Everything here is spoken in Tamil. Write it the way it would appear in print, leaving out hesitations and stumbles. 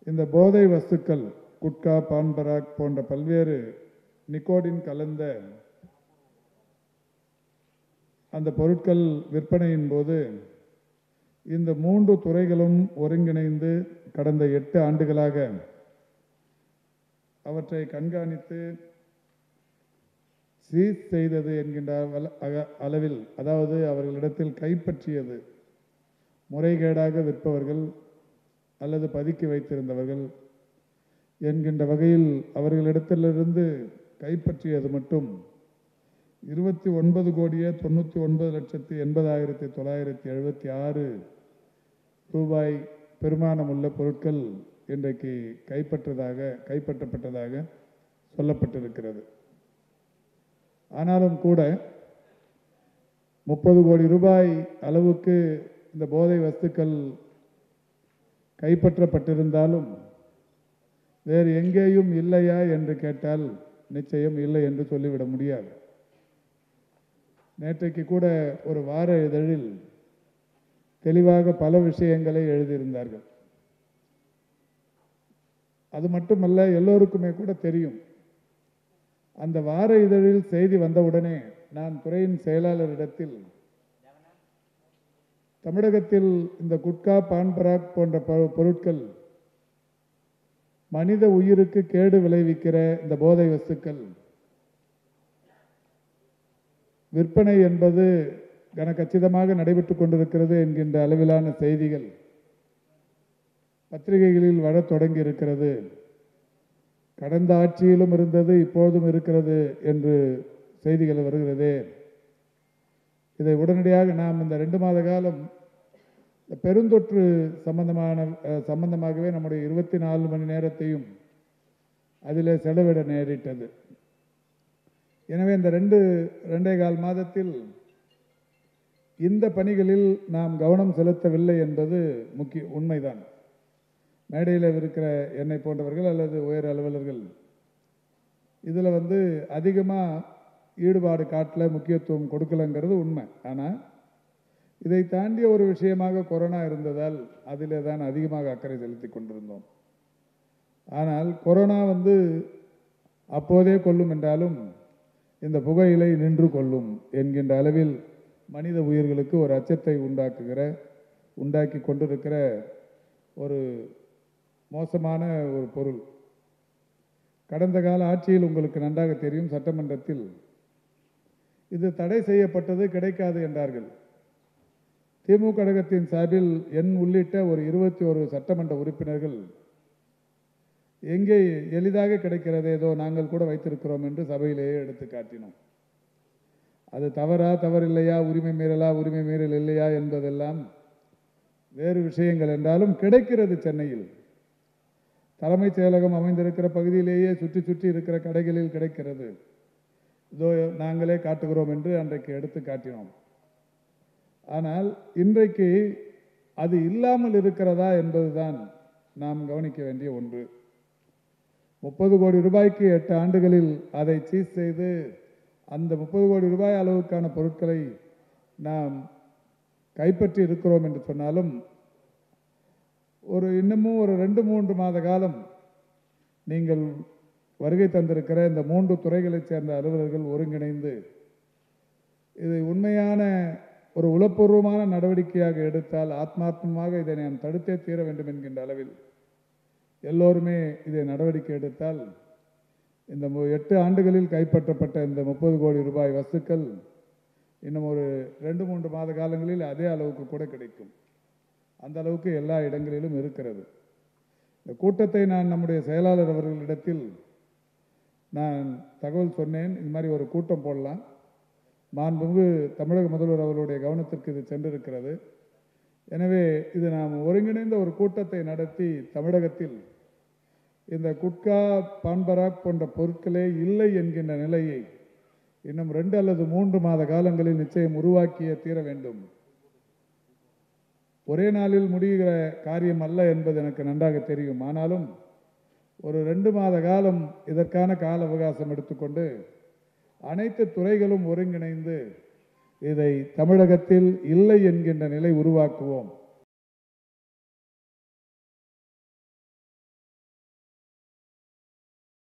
இந்த போதை வஸ்துக்கள் குட்கா, பான் பராக் போன்ற பல்வேறு நிக்கோடின் கலந்த அந்த பொருட்கள் விற்பனையின் போது இந்த 3 துறைகளும் ஒருங்கிணைந்து கடந்த 8 ஆண்டுகளாக அவற்றை கண்காணித்து சீஸ் செய்தது என்கின்ற அளவில், அதாவது அவர்களிடத்தில் கைப்பற்றியது, முறைகேடாக விற்பவர்கள் அல்லது பதுக்கி வைத்திருந்தவர்கள் என்கின்ற வகையில் அவர்களிடத்திலிருந்து கைப்பற்றியது மட்டும் 29,99,80,976 ரூபாய் பெருமானமுள்ள பொருட்கள் இன்றைக்கு கைப்பற்றப்பட்டதாக சொல்லப்பட்டிருக்கிறது. ஆனாலும் கூட 30 கோடி ரூபாய் அளவுக்கு இந்த போதை வஸ்துக்கள் கைப்பற்றப்பட்டிருந்தாலும் வேறு எங்கேயும் இல்லையா என்று கேட்டால் நிச்சயம் இல்லை என்று சொல்லிவிட முடியாது. நேற்றைக்கு கூட ஒரு வார இதழில் தெளிவாக பல விஷயங்களை எழுதியிருந்தார்கள். அது மட்டுமல்ல, எல்லோருக்குமே கூட தெரியும். அந்த வார இதழில் செய்தி வந்தவுடனே நான் துறையின் செயலாளரிடத்தில் தமிழகத்தில் இந்த குட்கா, பான் பராக் போன்ற பொருட்கள் மனித உயிருக்கு கேடு விளைவிக்கிற இந்த போதை வஸ்துக்கள் விற்பனை என்பது கனகச்சிதமாக நடைபெற்றுக் கொண்டிருக்கிறது என்கின்ற அளவிலான செய்திகள் பத்திரிகைகளில் வரத் தொடங்கி இருக்கிறது. கடந்த ஆட்சியிலும் இருந்தது, இப்போதும் இருக்கிறது என்று செய்திகள் வருகிறதே. இதை உடனடியாக நாம் இந்த 2 மாத காலம் பெருந்தொற்று சம்பந்தமாகவே நம்முடைய 24 மணி நேரத்தையும் அதிலே செலவிட நேரிட்டது. எனவே இந்த 2.25 மாதத்தில் இந்த பணிகளில் நாம் கவனம் செலுத்தவில்லை என்பது உண்மைதான். மேடையில் இருக்கிற என்னை போன்றவர்கள் அல்லது உயர் அலுவலர்கள் இதில் அதிகமாக ஈடுபாடு காட்டல, முக்கியத்துவம் கொடுக்கலங்கிறது உண்மை. ஆனால் இதை தாண்டிய ஒரு விஷயமாக கொரோனா இருந்ததால் அதிலே தான் அதிகமாக அக்கறை செலுத்தி கொண்டிருந்தோம். ஆனால் கொரோனா அப்போதே கொல்லும் என்றாலும் இந்த புகையிலை நின்று கொள்ளும் என்கின்ற அளவில் மனித உயிர்களுக்கு ஒரு அச்சத்தை உண்டாக்கி கொண்டிருக்கிற ஒரு மோசமான ஒரு பொருள். கடந்த கால ஆட்சியில் உங்களுக்கு நன்றாக தெரியும், சட்டமன்றத்தில் இது தடை செய்யப்பட்டது, கிடைக்காது என்றார்கள். திமுக கழகத்தின் சார்பில் என் உள்ளிட்ட ஒரு 21 சட்டமன்ற உறுப்பினர்கள் எங்கே எளிதாக கிடைக்கிறது, ஏதோ நாங்கள் கூட வைத்திருக்கிறோம் என்று சபையிலேயே எடுத்து காட்டினோம். அது தவறில்லையா, உரிமை மீறல் இல்லையா என்பதெல்லாம் வேறு விஷயங்கள் என்றாலும் கிடைக்கிறது. சென்னையில் தலைமைச் செயலகம் அமைந்திருக்கிற பகுதியிலேயே சுற்றி இருக்கிற கடைகளில் கிடைக்கிறது. இதோ நாங்களே காட்டுகிறோம் என்று அன்றைக்கு எடுத்து காட்டினோம். ஆனால் இன்றைக்கு அது இல்லாமல் இருக்கிறதா என்பதுதான் நாம் கவனிக்க வேண்டிய ஒன்று. 30 கோடி ரூபாய்க்கு 8 ஆண்டுகளில் அதை சீஸ் செய்து அந்த 30 கோடி ரூபாய் அளவுக்கான பொருட்களை நாம் கைப்பற்றி இருக்கிறோம் என்று சொன்னாலும் இன்னமும் ஒரு 2-3 மாத காலம் நீங்கள் வருகை தந்திருக்கிற இந்த 3 துறைகளைச் சேர்ந்த அலுவலர்கள் ஒருங்கிணைந்து இதை உண்மையான ஒரு உளப்பூர்வமான நடவடிக்கையாக எடுத்தால், ஆத்மார்த்தமாக இதை நாம் தடுத்தே தீர வேண்டும் என்கின்ற அளவில் எல்லோருமே இதை நடவடிக்கை எடுத்தால் இந்த 8 ஆண்டுகளில் கைப்பற்றப்பட்ட இந்த 30 கோடி ரூபாய் வஸ்துக்கள் இன்னும் ஒரு 2-3 மாத காலங்களில் அதே அளவுக்கு கூட கிடைக்கும். அந்த அளவுக்கு எல்லா இடங்களிலும் இருக்கிறது. இந்த கூட்டத்தை நான் நம்முடைய செயலாளர் அவர்களிடத்தில் நான் தகவல் சொன்னேன். இது மாதிரி ஒரு கூட்டம் போடலாம், மாண்புமிகு தமிழக முதல்வர் அவர்களுடைய கவனத்திற்கு இது சென்றிருக்கிறது. எனவே இது நாம் ஒருங்கிணைந்த ஒரு கூட்டத்தை நடத்தி தமிழகத்தில் இந்த குட்கா, பான் பராக் போன்ற பொருட்களே இல்லை என்கின்ற நிலையை இன்னும் 2 அல்லது 3 மாத காலங்களில் நிச்சயம் உருவாக்கிய தீர வேண்டும். ஒரே நாளில் முடிகிற காரியம் அல்ல என்பது எனக்கு நன்றாக தெரியும். ஆனாலும் ஒரு 2 மாத காலம் இதற்கான கால அவகாசம் எடுத்துக்கொண்டு அனைத்து துறைகளும் ஒருங்கிணைந்து இதை தமிழகத்தில் இல்லை என்கின்ற நிலை உருவாக்குவோம்.